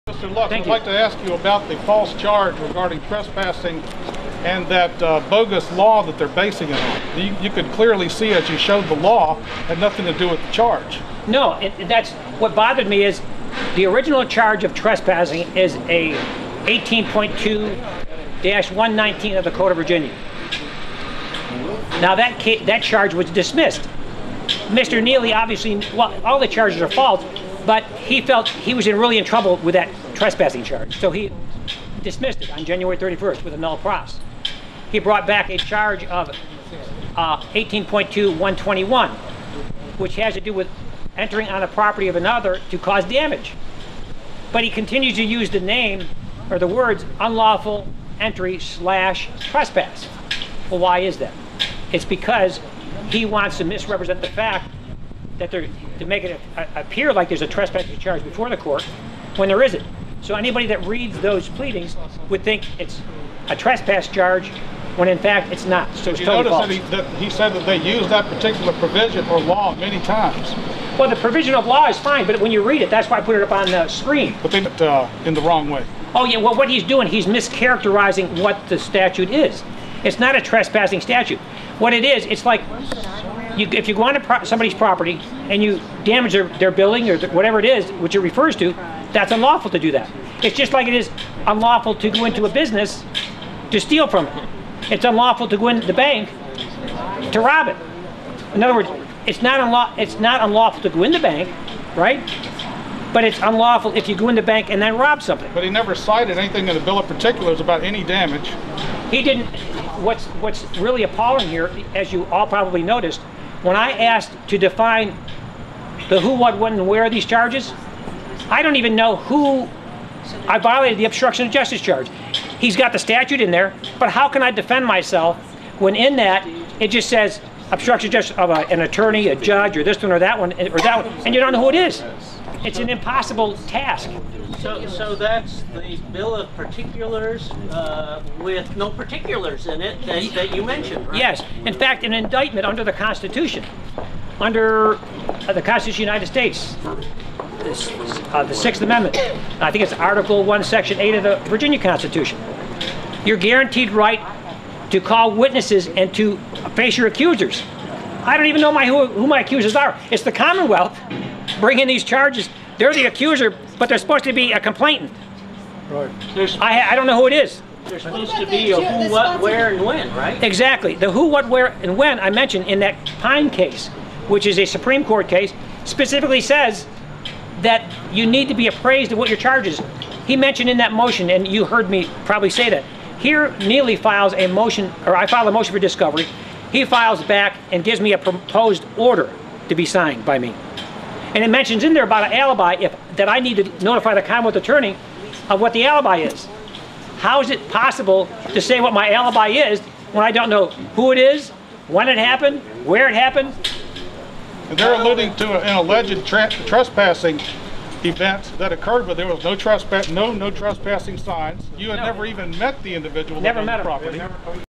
Mr. Lux, I'd like to ask you about the false charge regarding trespassing and that bogus law that they're basing it on. You could clearly see as you showed the law had nothing to do with the charge. No, that's what bothered me is the original charge of trespassing is a 18.2-119 of the Code of Virginia. Now that charge was dismissed. Mr. Neely obviously, well, all the charges are false, but he felt he was really in trouble with that trespassing charge, so he dismissed it on January 31st with a null pros. He brought back a charge of 18.2-121, which has to do with entering on the property of another to cause damage. But he continues to use the name or the words unlawful entry / trespass. Well, why is that? It's because he wants to misrepresent the fact that to make it appear like there's a trespassing charge before the court when there isn't. So anybody that reads those pleadings would think it's a trespass charge when in fact it's not. So it's totally false. That he said that they used that particular provision or law many times. Well, the provision of law is fine, but when you read it, that's why I put it up on the screen. But they did it in the wrong way. Oh yeah, well what he's doing, he's mischaracterizing what the statute is. It's not a trespassing statute. What it is, it's like if you go onto somebody's property and you damage their building or whatever it is, which it refers to, that's unlawful to do that. It's just like it is unlawful to go into a business to steal from it. It's unlawful to go into the bank to rob it. In other words, it's not unlawful to go in the bank, right? But it's unlawful if you go in the bank and then rob something. But he never cited anything in the bill of particulars about any damage. He didn't. What's really appalling here, as you all probably noticed, when I asked to define the who, what, when, and where of these charges, I don't even know who I violated the obstruction of justice charge. He's got the statute in there, but how can I defend myself when in that it just says obstruction of justice of an attorney, a judge, or this one or that one, and you don't know who it is? It's an impossible task. So that's the bill of particulars with no particulars in it that you mentioned, right? Yes. In fact, an indictment under the Constitution, under the Constitution of the United States, the Sixth Amendment, I think it's Article 1, Section 8 of the Virginia Constitution. You're guaranteed right to call witnesses and to face your accusers. I don't even know who my accusers are. It's the Commonwealth bringing these charges. They're the accuser, but they're supposed to be a complainant. Right. I don't know who it is. There's supposed to be a who, what, where, and when, right? Exactly. The who, what, where, and when I mentioned in that Pine case, which is a Supreme Court case, specifically says that you need to be appraised of what your charge is. He mentioned in that motion, and you heard me probably say that, here Neely files a motion, or I file a motion for discovery. He files back and gives me a proposed order to be signed by me. And it mentions in there about an alibi that I need to notify the Commonwealth attorney of what the alibi is. How is it possible to say what my alibi is when I don't know who it is, when it happened, where it happened? And they're alluding to an alleged trespassing event that occurred, but there was no trespassing signs. You had never even met the individual. Never on met the him. property.